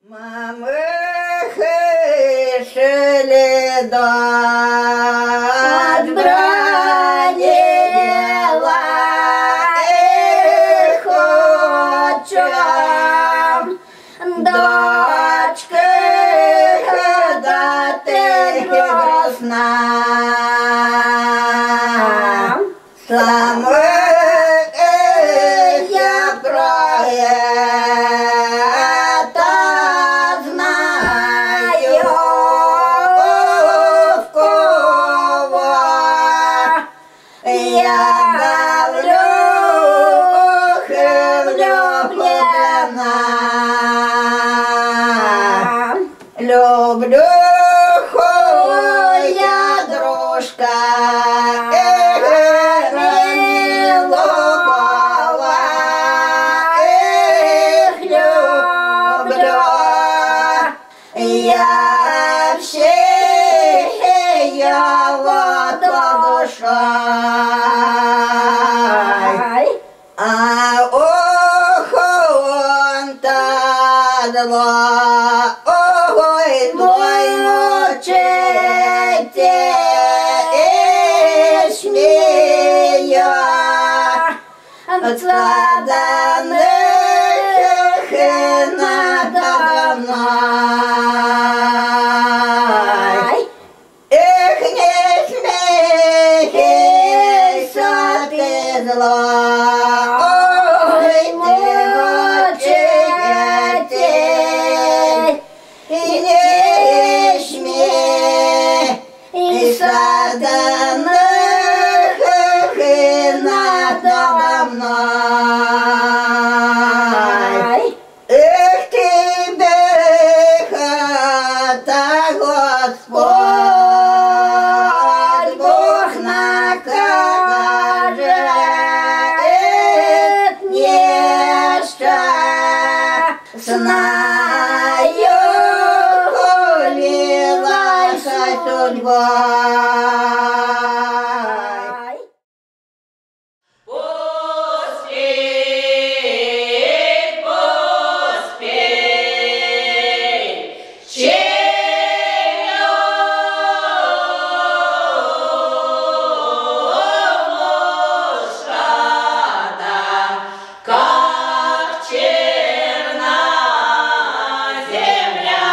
Мамы хышили дочь бранила их отчим. Дочка, когда ты грустна, самые проекта знаю, в кого я влюблена. Люблю я дружка милого, их люблю я всей его душой. А он-то зло, ой, твой мучите и смея отсладанных надо мной. Эх, не смейся ты зло, ой, ты мучите и не смейся данных надо мной. Эх, тебе хата, Господь Бог накажет несчастною лилась судьбой. Поспей, поспей, черемушка-то, как черна земля.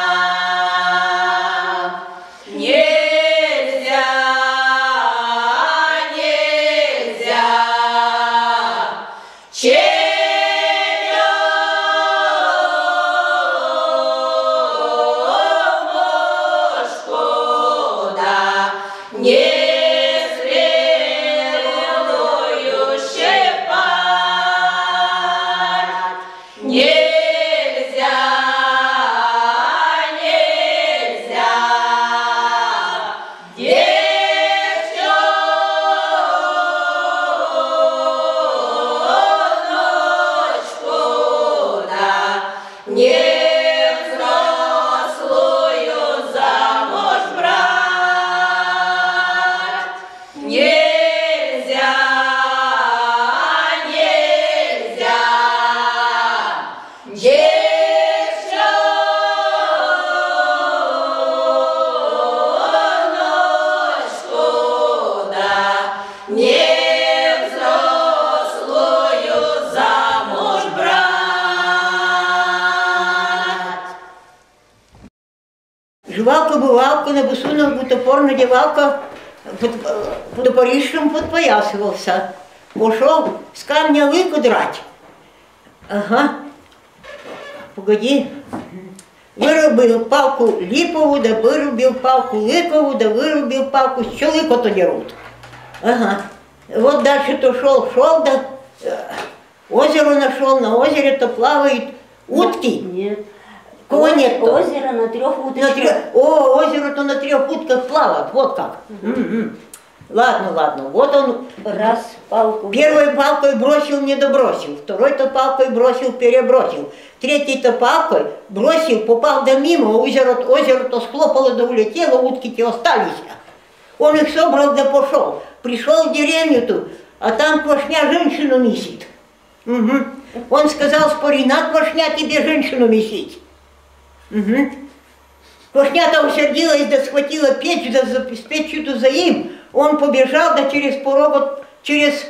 Нельзя, нельзя черемушку-то незрелую щипать. Нельзя, нельзя девчоночку-то невзрослую замуж брать. Нельзя, нельзя девчоночку-то невзрослую замуж брать. Жвалка-бывалка, на бусунах топор надевалка, под топорищем подпоясывался. Пошел с камня лыку драть. Ага, погоди. Вырубил палку липову, да вырубил палку липову, да вырубил палку, с чего лыку-то дерут. Ага, вот дальше-то шел, да озеро нашел, на озере-то плавают утки. Нет. Кого нет-то? Озеро на 3 уточках. О, озеро-то на 3 утках плавает, вот как. Ладно, ладно, вот он Раз палку. первой палкой бросил, не добросил, второй-то палкой бросил, перебросил, третьей-то палкой бросил, попал да мимо, озеро-то схлопало да улетело, утки-те остались. Он их собрал да пошел. Пришел в деревню-ту, а там квашня женщину месит. Угу. Он сказал, спорина, квашня тебе женщину месить. Угу. Кошнята усердилась, да схватила печь, да с печью за им. Он побежал, да через поводок, через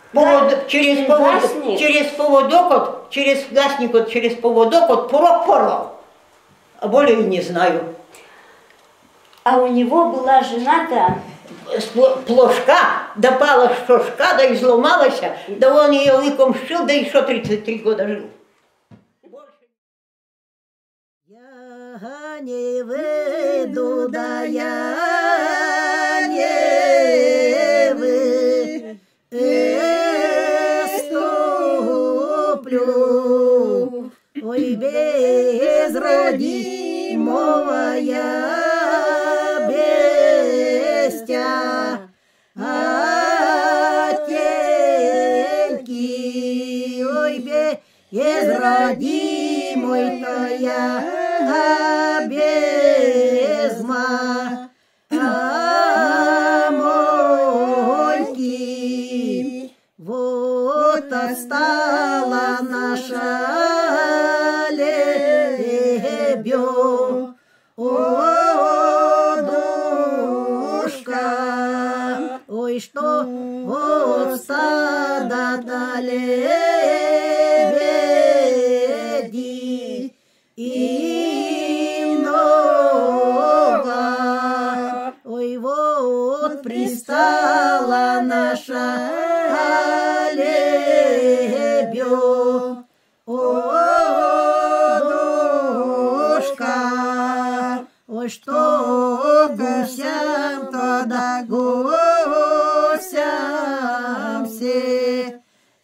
поводок, вот порог порвал. А более не знаю. А у него была жена-то... Плошка, да пала шошка, да изломалась, да он ее лыком сшил, да еще 33 года жил. Я не выйду, да я не выступлю, ой, без родимого я бестя, отеньки, ой, без родимой-то я безма, мойки, вот отстала наша лебё, о, душка, ой, что от стада-то лебеди и много, ой, вот пристала наша лебё, о, душка, ой, что гусям тогда гусям все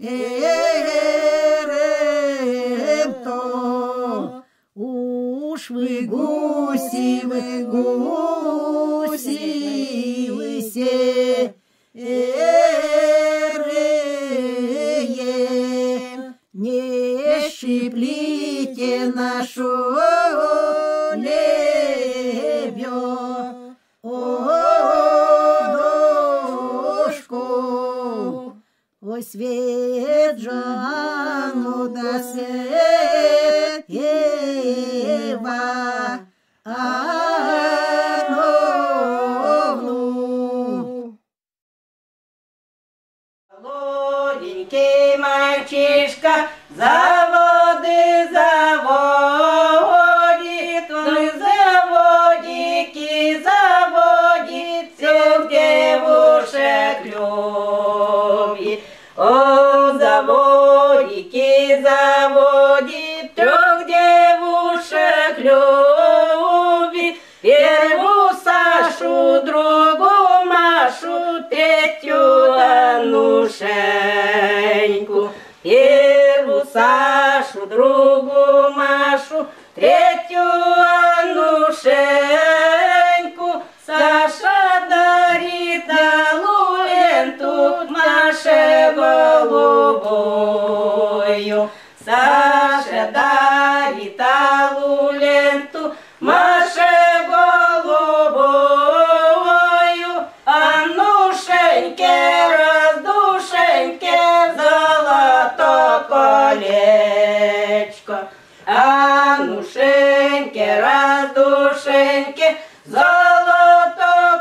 то, уж вы гуси, вы все не щиплите нашу лебё, о, душку, ой, свет Жанну да свет Ева, Ановну. Молоденький мальчишка заводит, он и заводики заводит, всех девушек любит. Он заводики заводит, трех девушек любит. Первую Сашу, другую Машу, третью Анушеньку. Первую Сашу, другую Машу, третью Анушеньку. Саша дарит алую ленту Маше голубую. Саша дарит алую ленту Маше голубую. Анушеньке, раздушеньке золото колечко. Анушеньке, раздушеньке золото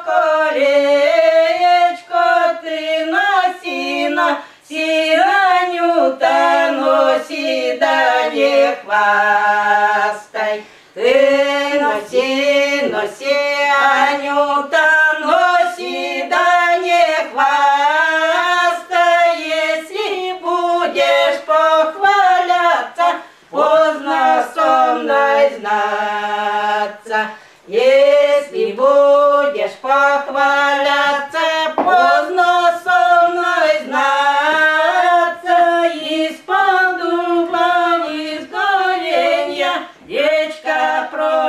колечко. Ты носи, носи, Анюта, носи, да не хвастай. Ты носи, носи, Анюта, носи, да не хвастай. Если будешь похваляться, поздно со мной знаться. Если будешь похваляться, поздно со мной знаться. Из-под дуба, из горенья речка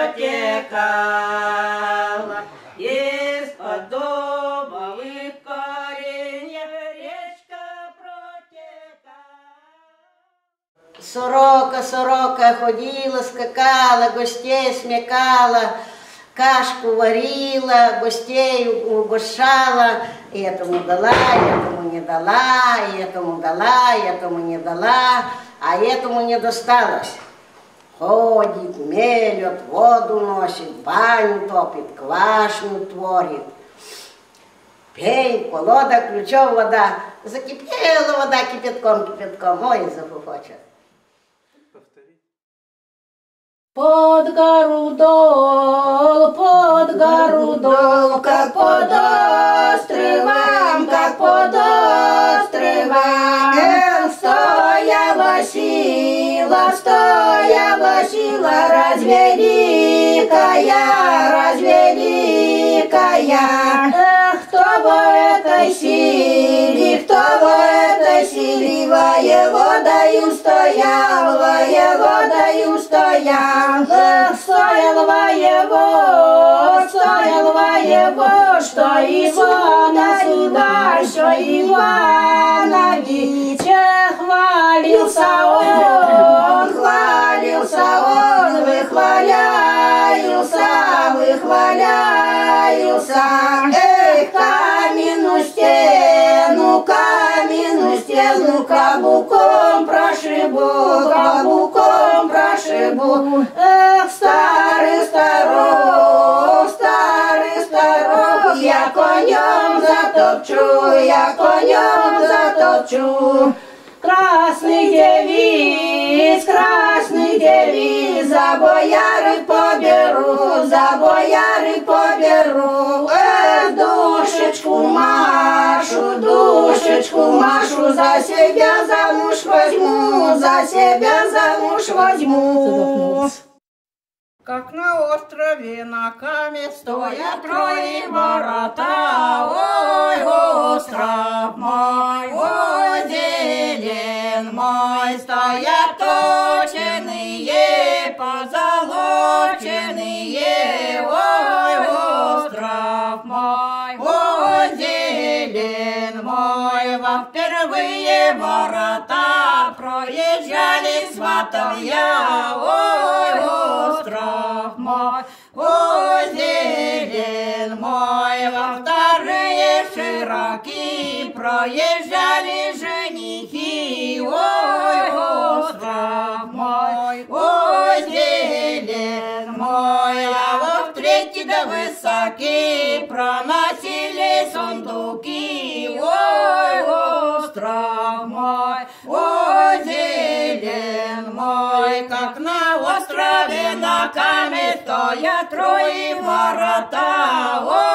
протекала. Из-под дубовых коренья речка протекала. Сорока, сорока ходила, скакала, гостей смекала, кашку варила, гостей угощала, и этому дала, и этому не дала, и этому дала, и этому не дала, а этому не досталось. Ходит, мелет, воду носит, баню топит, квашню творит. Пей, колода, ключом вода. Закипела вода кипятком, кипятком. Ой, зафуфочет. Под гору дол, как под островом, как под островом. Стояла сила, разве великая. Кто в этой силе, воеводою стоял, стоял воевод, что Ивана сюда, что Ивана Витя хвалился он, выхваляются. Эх, каменную стену каблуком прошибу. Эх, старый старов, я конем затопчу. Красных девиц, за бояры поберу. Эх, душечку Машу, за себя замуж возьму. Как на острове на камне стоят трое ворота. Ой, остров мой, ой, зелен мой, стоят точеные, позолоченные. Ой, остров мой, ой, зелен мой, во впервые ворота проезжали сватовья. Ой, остров мой, ой, зелен мой, во вторые широки проезжали женихи. Ой, остров мой, ой, зелен мой, а во втретий да высоки проносили сундуки. Ой, остров мой, ой, зелен мой, как на острове на камне стоят трое ворота.